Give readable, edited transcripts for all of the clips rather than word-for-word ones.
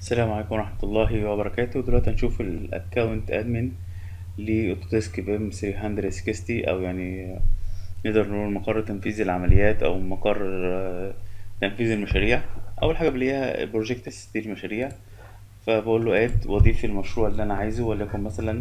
السلام عليكم ورحمة الله وبركاته. دلوقتي هنشوف الاكونت ادمن لاوتوديسك بيم 360، او يعني نقدر نقول مقر تنفيذ العمليات او مقر تنفيذ المشاريع. اول حاجة بلاقيها بروجكتس دي المشاريع، فبقول له اد واضيف المشروع اللي انا عايزه، وليكن مثلا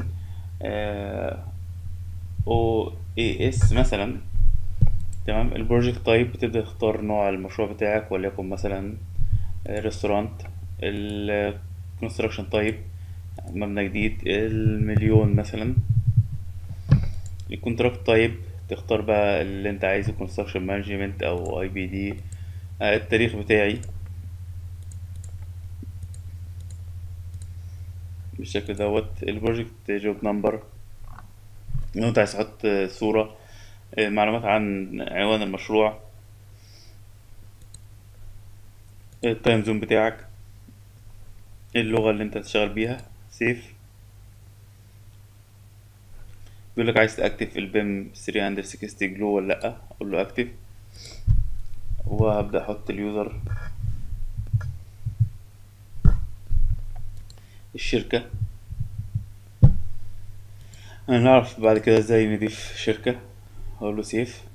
او اي اس مثلا. تمام. البروجكت تايب بتبدأ تختار نوع المشروع بتاعك، وليكن مثلا ريستورانت. الكونستراكشن تايب مبنى جديد، المليون مثلا. الكونتراكت تايب تختار بقى اللي انت عايزه، كونستراكشن مانجمنت او اي بي دي. التاريخ بتاعي بالشكل دوت. البروجكت جوب نمبر لو انت عايز تحط صورة، معلومات عن عنوان المشروع، التايم زون بتاعك، اللغة اللي انت هتشتغل بيها. سيف. بيقول لك عايز تاكتف البيم 360 جلو ولا لا، اقول له اكتف، وهبدأ احط اليوزر، الشركة. هنعرف بعد كده ازاي نضيف شركة. اقول له سيف.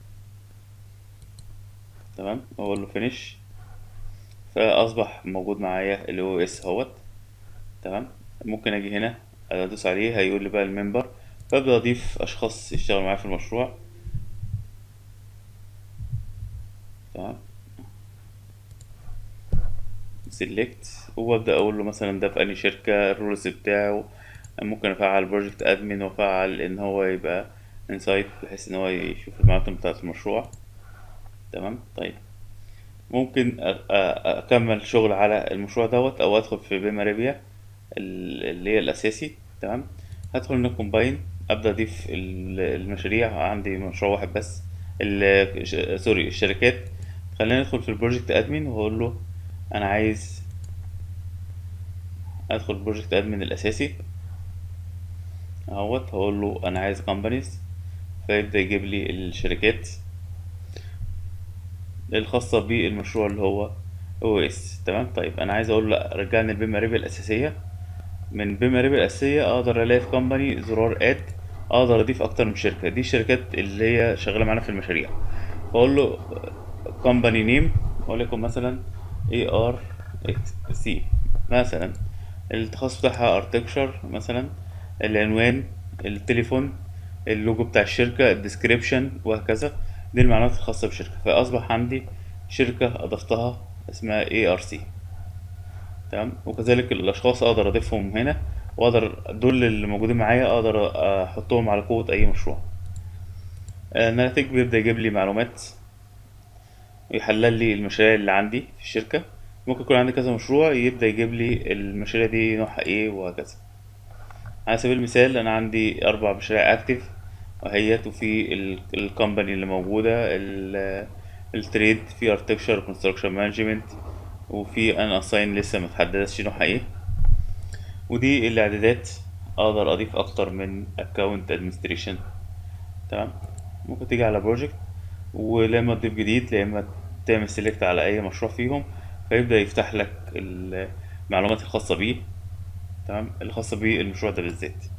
تمام، اقول له فينيش، فاصبح موجود معايا الاو اس اهوت. تمام. ممكن اجي هنا ادوس عليه، هيقول لي بقى الممبر، فابدا اضيف اشخاص يشتغلوا معايا في المشروع. تمام. سيلكت، وابدا اقول له مثلا ده في انهي شركه، الرولز بتاعه. ممكن افعل بروجكت ادمن، وافعل ان هو يبقى انسايت بحيث ان هو يشوف المعلومات بتاعه المشروع. تمام. طيب، ممكن اكمل شغل على المشروع دوت، او ادخل في بيم اريبيا اللي هي الاساسي. تمام. هدخل هنا كومباين، ابدا اضيف المشاريع. عندي مشروع واحد بس، سوري، الشركات. خلينا ندخل في البروجكت ادمن، واقول له انا عايز ادخل البروجكت ادمن الاساسي اهوت. هقول له انا عايز كومبانيز، فيبدا يجيب لي الشركات الخاصة بالمشروع اللي هو او اس. تمام. طيب انا عايز اقول له لا، رجعني البيم اريبيا الاساسية. من بما ربح الأساسية أقدر ألاقي في كومباني زرار اد، أقدر أضيف أكتر من شركة. دي الشركات اللي هي شغالة معانا في المشاريع. بقول له كومباني نيم، وليكن مثلا اي ار اكس سي مثلا. التخصص بتاعها ارتكشر مثلا. العنوان، التليفون، اللوجو بتاع الشركة، الديسكريبشن، وهكذا. دي المعلومات الخاصة بالشركة. فأصبح عندي شركة أضفتها اسمها اي ار سي. تمام. وكذلك الاشخاص اقدر اضيفهم هنا، واقدر دول اللي موجودين معايا اقدر احطهم على قوة اي مشروع. الناتج بيبدأ يجيب لي معلومات، ويحلل لي المشاريع اللي عندي في الشركة. ممكن يكون عندي كذا مشروع، يبدأ يجيب لي المشاريع دي نوعها ايه وهكذا. على سبيل المثال انا عندي 4 مشاريع اكتف وهيت، وفي الكومباني اللي موجودة، التريد، في ارتكشر كونستراكشن مانجمنت، وفي ان اساين لسه متحددش نوعها ايه. ودي الاعدادات. اقدر اضيف اكتر من اكونت ادمنستريشن. تمام. ممكن تيجي على بروجكت، ولما تضيف جديد، يا اما تعمل سيلكت على اي مشروع فيهم، فيبدأ يفتح لك المعلومات الخاصة بيه. تمام، الخاصة بالمشروع ده بالذات.